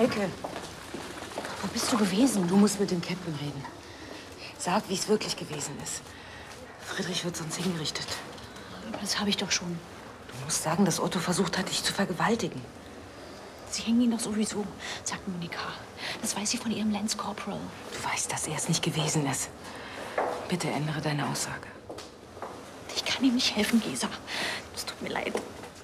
Elke, wo bist du gewesen? Du musst mit dem Captain reden. Sag, wie es wirklich gewesen ist. Friedrich wird sonst hingerichtet. Aber das habe ich doch schon. Du musst sagen, dass Otto versucht hat, dich zu vergewaltigen. Sie hängen ihn doch sowieso, sagt Monika. Das weiß sie von ihrem Lance Corporal. Du weißt, dass er es nicht gewesen ist. Bitte ändere deine Aussage. Ich kann ihm nicht helfen, Gesa. Es tut mir leid.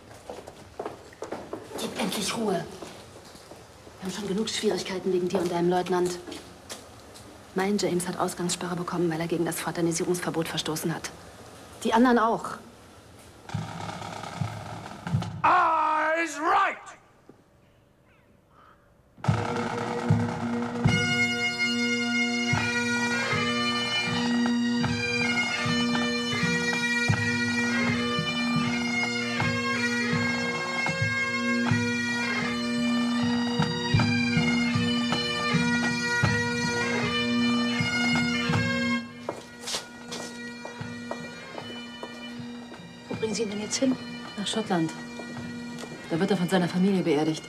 Gib endlich Ruhe. Wir haben schon genug Schwierigkeiten wegen dir und deinem Leutnant. Mein James hat Ausgangssperre bekommen, weil er gegen das Fraternisierungsverbot verstoßen hat. Die anderen auch. Eyes right! Wo bringen Sie ihn denn jetzt hin? Nach Schottland. Da wird er von seiner Familie beerdigt.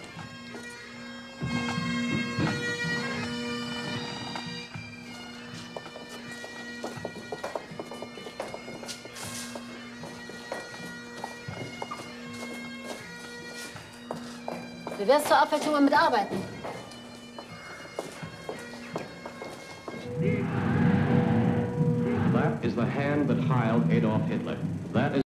Wie wär's zur Abwechslung mal mit Arbeiten? That is the hand that heiled Adolf Hitler. That is